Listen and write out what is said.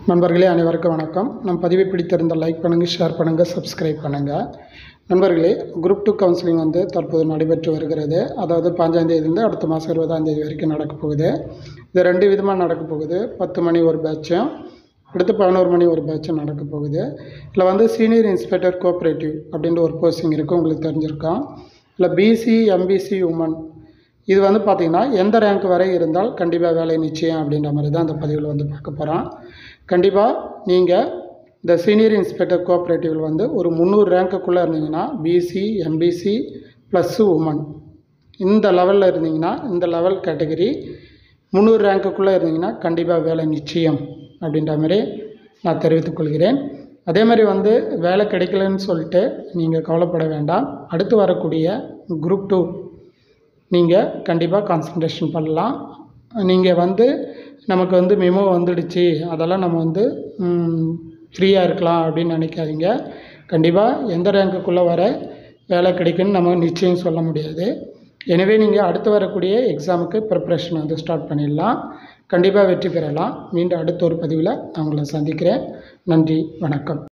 நண்பர்களே அனைவருக்கும் வணக்கம். நம் பதிவை பிடித்திருந்த லைக் பண்ணுங்கள், ஷேர் பண்ணுங்கள், சப்ஸ்கிரைப் பண்ணுங்கள். நண்பர்களே, குரூப் 2 கவுன்சிலிங் தற்போது நடைபெற்று வருகிறது. அதாவது 5ஆம் தேதியிலிருந்து அடுத்த மாதம் 20ஆம் தேதி வரைக்கும் நடக்க போகுது. இது 2 விதமாக நடக்க போகுது. 10 மணி ஒரு பேட்சும், அடுத்து 11 மணி ஒரு பேட்சும் நடக்க போகுது. இதில் சீனியர் இன்ஸ்பெக்டர் கோஆப்ரேட்டிவ் அப்படின்ற ஒரு போஸ்டிங் இருக்குது, உங்களுக்கு தெரிஞ்சிருக்கோம். இல்லை பிசி எம்பிசி உமன் இது பார்த்திங்கன்னா எந்த ரேங்க் வரை இருந்தால் கண்டிப்பாக வேலை நிச்சயம் அப்படின்ற மாதிரி தான் அந்த பதிவில் பார்க்க போகிறோம். கண்டிப்பாக நீங்கள் இந்த சீனியர் இன்ஸ்பெக்டர் கோஆப்ரேட்டிவில் ஒரு 300 ரேங்க்குள்ளே இருந்தீங்கன்னா பிசி எம்பிசி ப்ளஸ்ஸு உமன் இந்த லெவலில் இருந்தீங்கன்னா, இந்த லெவல் கேட்டகரி 300 ரேங்க்குள்ளே இருந்தீங்கன்னா கண்டிப்பாக வேலை நிச்சயம் அப்படின்ற மாதிரி நான் தெரிவித்துக்கொள்கிறேன். அதே மாதிரி வேலை கிடைக்கலன்னு சொல்லிட்டு நீங்கள் கவலைப்பட வேண்டாம். அடுத்து வரக்கூடிய குரூப் 2 நீங்கள் கண்டிப்பாக கான்சன்ட்ரேஷன் பண்ணலாம். நீங்கள் நமக்கு மெமோ வந்துடுச்சு, அதெல்லாம் நம்ம ஃப்ரீயாக இருக்கலாம் அப்படின்னு நினைக்காதீங்க. கண்டிப்பாக எந்த ரேங்க்குள்ளே வர வேலை கிடைக்குன்னு நம்ம நிச்சயம் சொல்ல முடியாது. எனவே நீங்கள் அடுத்து வரக்கூடிய எக்ஸாமுக்கு ப்ரிப்ரேஷன் ஸ்டார்ட் பண்ணிடலாம். கண்டிப்பாக வெற்றி பெறலாம். மீண்டும் அடுத்த ஒரு பதிவில் நான் உங்களை சந்திக்கிறேன். நன்றி, வணக்கம்.